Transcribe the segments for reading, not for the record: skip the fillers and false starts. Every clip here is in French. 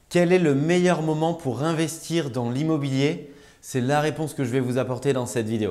Quel est le meilleur moment pour investir dans l'immobilier? C'est la réponse que je vais vous apporter dans cette vidéo.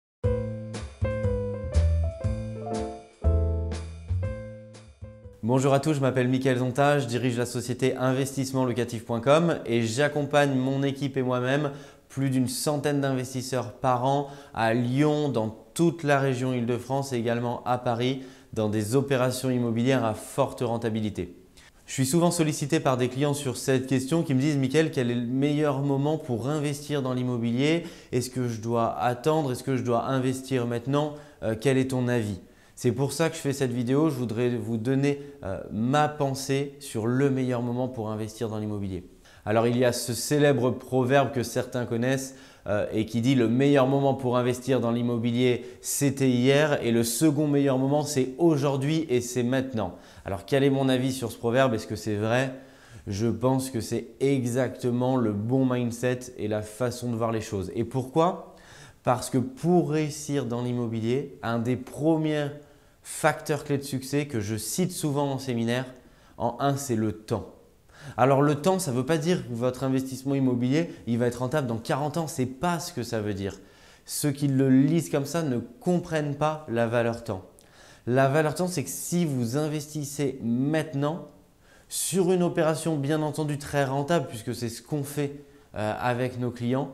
Bonjour à tous, je m'appelle Mickaël Zonta, je dirige la société investissementlocatif.com et j'accompagne mon équipe et moi-même plus d'une centaine d'investisseurs par an à Lyon, dans toute la région Île-de-France et également à Paris dans des opérations immobilières à forte rentabilité. Je suis souvent sollicité par des clients sur cette question qui me disent « Mickaël, quel est le meilleur moment pour investir dans l'immobilier? Est-ce que je dois attendre? Est-ce que je dois investir maintenant? Quel est ton avis ?» C'est pour ça que je fais cette vidéo. Je voudrais vous donner ma pensée sur le meilleur moment pour investir dans l'immobilier. Alors, il y a ce célèbre proverbe que certains connaissent et qui dit « Le meilleur moment pour investir dans l'immobilier, c'était hier et le second meilleur moment, c'est aujourd'hui et c'est maintenant. » Alors, quel est mon avis sur ce proverbe? Est-ce que c'est vrai? Je pense que c'est exactement le bon mindset et la façon de voir les choses. Et pourquoi? Parce que pour réussir dans l'immobilier, un des premiers facteurs clés de succès que je cite souvent en séminaire, c'est le temps. Alors le temps, ça ne veut pas dire que votre investissement immobilier il va être rentable dans 40 ans. Ce n'est pas ce que ça veut dire. Ceux qui le lisent comme ça ne comprennent pas la valeur temps. La valeur temps, c'est que si vous investissez maintenant sur une opération bien entendu très rentable, puisque c'est ce qu'on fait avec nos clients,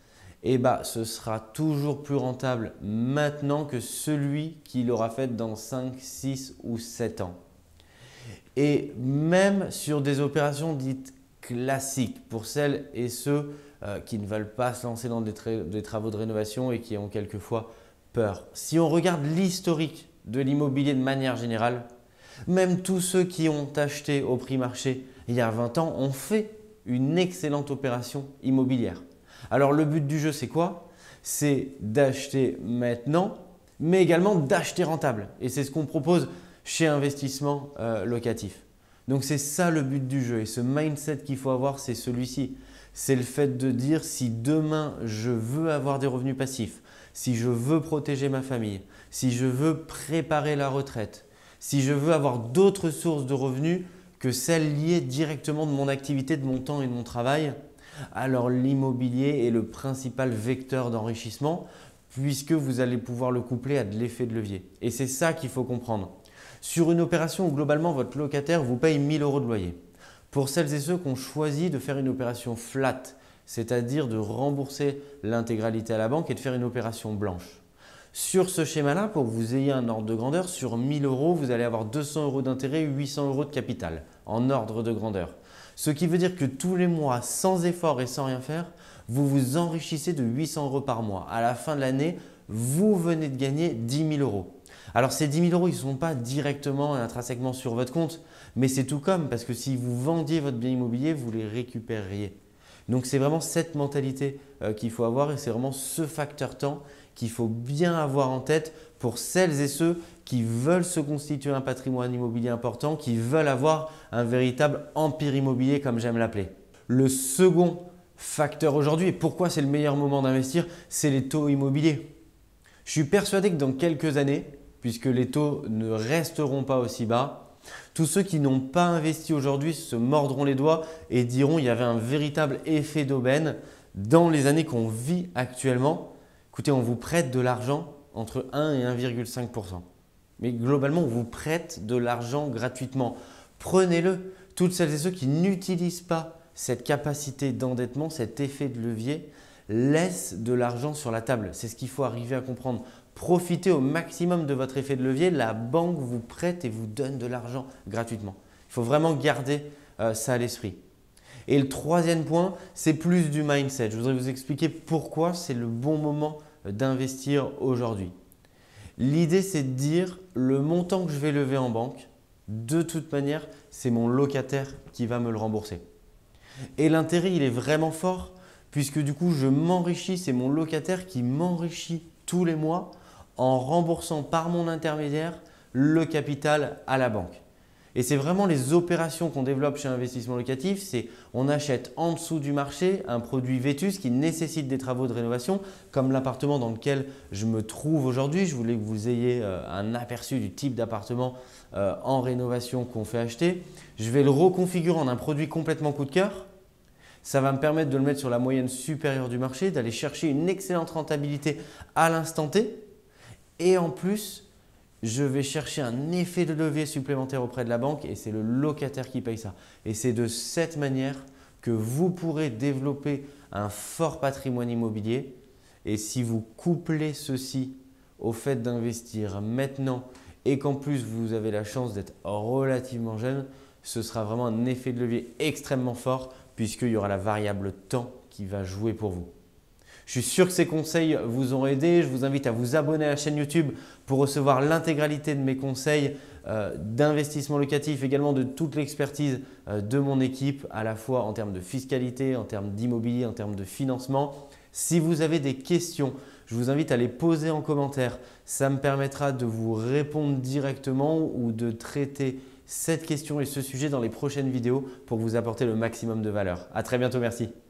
ce sera toujours plus rentable maintenant que celui qui l'aura fait dans 5, 6 ou 7 ans. Et même sur des opérations dites classiques, pour celles et ceux qui ne veulent pas se lancer dans des travaux de rénovation et qui ont quelquefois peur. Si on regarde l'historique de l'immobilier de manière générale, même tous ceux qui ont acheté au prix marché il y a 20 ans ont fait une excellente opération immobilière. Alors le but du jeu, c'est quoi? C'est d'acheter maintenant, mais également d'acheter rentable. Et c'est ce qu'on propose chez Investissement Locatif. Donc c'est ça le but du jeu. Et ce mindset qu'il faut avoir, c'est celui-ci. C'est le fait de dire si demain je veux avoir des revenus passifs, si je veux protéger ma famille, si je veux préparer la retraite, si je veux avoir d'autres sources de revenus que celles liées directement de mon activité, de mon temps et de mon travail, alors l'immobilier est le principal vecteur d'enrichissement puisque vous allez pouvoir le coupler à de l'effet de levier. Et c'est ça qu'il faut comprendre. Sur une opération où globalement votre locataire vous paye 1 000 € de loyer, pour celles et ceux qui ont choisi de faire une opération flat, c'est-à-dire de rembourser l'intégralité à la banque et de faire une opération blanche. Sur ce schéma-là, pour que vous ayez un ordre de grandeur, sur 1 000 €, vous allez avoir 200 € d'intérêt et 800 € de capital en ordre de grandeur. Ce qui veut dire que tous les mois, sans effort et sans rien faire, vous vous enrichissez de 800 € par mois. À la fin de l'année, vous venez de gagner 10 000 €. Alors ces 10 000 €, ils ne sont pas directement et intrinsèquement sur votre compte, mais c'est tout comme parce que si vous vendiez votre bien immobilier, vous les récupéreriez. Donc c'est vraiment cette mentalité qu'il faut avoir et c'est vraiment ce facteur temps qu'il faut bien avoir en tête pour celles et ceux qui veulent se constituer un patrimoine immobilier important, qui veulent avoir un véritable empire immobilier comme j'aime l'appeler. Le second facteur aujourd'hui et pourquoi c'est le meilleur moment d'investir, c'est les taux immobiliers. Je suis persuadé que dans quelques années, puisque les taux ne resteront pas aussi bas, tous ceux qui n'ont pas investi aujourd'hui se mordront les doigts et diront qu'il y avait un véritable effet d'aubaine dans les années qu'on vit actuellement. Écoutez, on vous prête de l'argent entre 1 et 1,5 %. Mais globalement, on vous prête de l'argent gratuitement. Prenez-le. Toutes celles et ceux qui n'utilisent pas cette capacité d'endettement, cet effet de levier, laissent de l'argent sur la table. C'est ce qu'il faut arriver à comprendre. Profitez au maximum de votre effet de levier. La banque vous prête et vous donne de l'argent gratuitement. Il faut vraiment garder ça à l'esprit. Et le troisième point, c'est plus du mindset. Je voudrais vous expliquer pourquoi c'est le bon moment d'investir aujourd'hui. L'idée, c'est de dire le montant que je vais lever en banque, de toute manière, c'est mon locataire qui va me le rembourser. Et l'intérêt, il est vraiment fort puisque du coup, je m'enrichis, c'est mon locataire qui m'enrichit tous les mois en remboursant par mon intermédiaire le capital à la banque. Et c'est vraiment les opérations qu'on développe chez Investissement Locatif, c'est on achète en dessous du marché un produit vétus qui nécessite des travaux de rénovation comme l'appartement dans lequel je me trouve aujourd'hui. Je voulais que vous ayez un aperçu du type d'appartement en rénovation qu'on fait acheter. Je vais le reconfigurer en un produit complètement coup de cœur Ça va me permettre de le mettre sur la moyenne supérieure du marché, d'aller chercher une excellente rentabilité à l'instant T. Et en plus, je vais chercher un effet de levier supplémentaire auprès de la banque et c'est le locataire qui paye ça. Et c'est de cette manière que vous pourrez développer un fort patrimoine immobilier. Et si vous couplez ceci au fait d'investir maintenant et qu'en plus vous avez la chance d'être relativement jeune, ce sera vraiment un effet de levier extrêmement fort puisqu'il y aura la variable temps qui va jouer pour vous. Je suis sûr que ces conseils vous ont aidé. Je vous invite à vous abonner à la chaîne YouTube pour recevoir l'intégralité de mes conseils d'investissement locatif, également de toute l'expertise de mon équipe, à la fois en termes de fiscalité, en termes d'immobilier, en termes de financement. Si vous avez des questions, je vous invite à les poser en commentaire. Ça me permettra de vous répondre directement ou de traiter cette question et ce sujet dans les prochaines vidéos pour vous apporter le maximum de valeur. À très bientôt, merci.